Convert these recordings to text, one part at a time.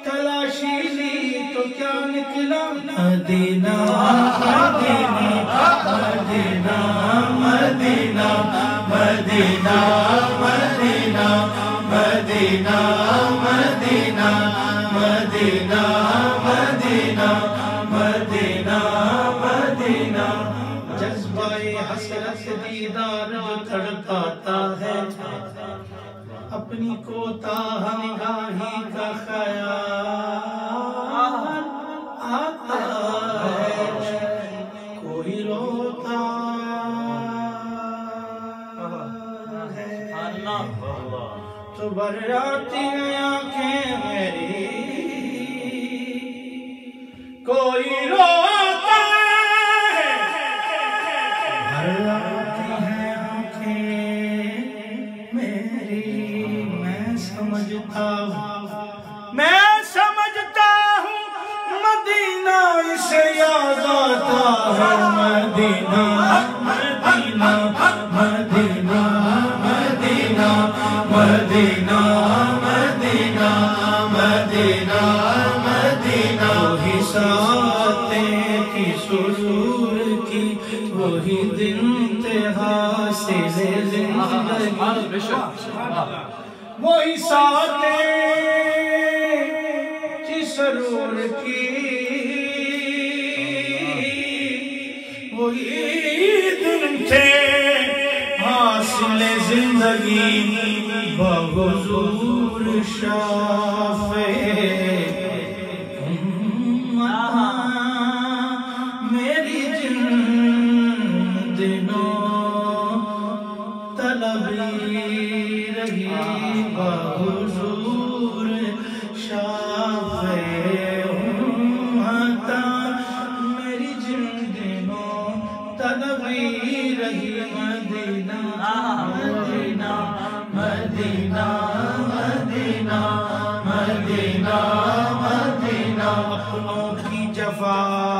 تلاشی لی تو کیا نکلا مدینہ مدینہ مدینہ مدینہ مدینہ مدینہ مدینہ مدینہ مدینہ مدینہ مدینہ مدینہ جذبہ حسرت دیدار جو تڑپاتا ہے اپنی کوتاہ نگاہی کا خیال آتا ہے کوئی روتا ہے تو بھر آتی ہیں آنکھیں میری کوئی روتا ہے بھر آتی ہیں آنکھیں میری میں سمجھتا ہوں مدینہ اسے یاد آتا ہے مدینہ مدینہ مدینہ مدینہ مدینہ مدینہ مدینہ مدینہ وہی ساتیں کی سرور کی وہی دن انتہاسی زندگی وہی ساتیں کی سرور کی وہی دن تھے حاصل زندگی بحضور شافع میری جن دنوں طلبی رہی بحضور شافع میری جن دنوں طلبی رہی مدینہ مدینہ مدینہ مدینہ مدینہ مدینہ اپنوں کی جفا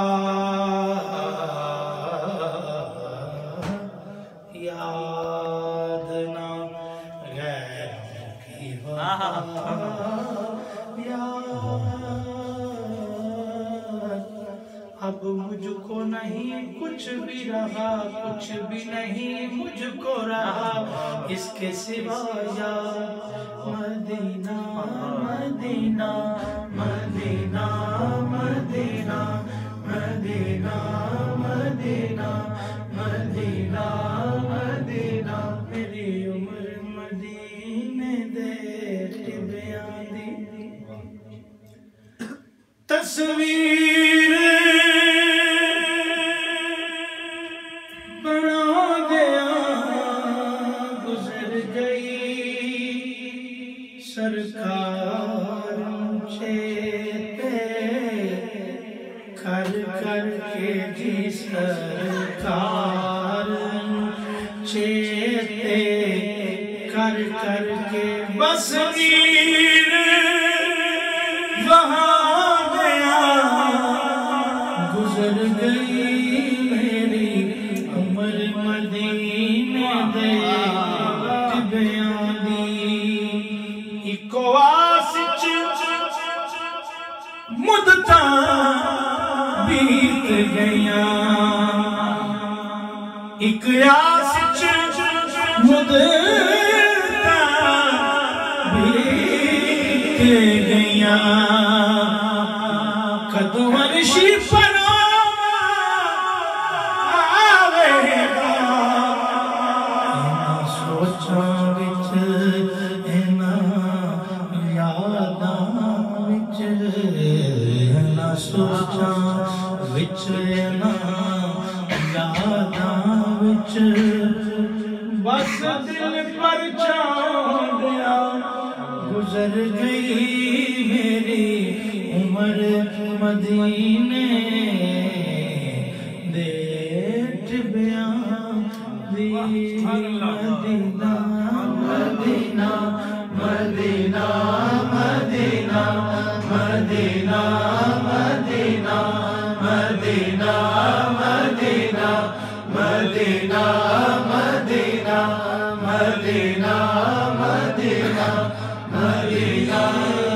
یاد نہ غیروں کی وفا یاد اب مجھ کو نہیں کچھ بھی رہا کچھ بھی نہیں مجھ کو رہا اس کے سوا یاد مدینہ مدینہ مدینہ مدینہ مدینہ مدینہ مدینہ مدینہ میری عمر مدینے دیکھ بیان دی تصویر سرکار چیتے کر کر کے جی سرکار چیتے کر کر کے بس میر وہاں گیا گزر گئی میری عمر مدینے دیکھ بیان دی ایکو آسچ مدتاں بیت گیاں ایک آسچ مدتاں بیت گیاں کدو عرشی پر آوے گا سوچا وچ سوچاں وچ نا یاداں وچ بس دل پر چاندیا گزر گئی میری عمر مدینے دیکھ بیان دی مدینہ مدینہ مدینہ مدینہ مدینہ مدینہ مدینہ مدینہ مدینہ مدینہ مدینہ مدینہ مدینہ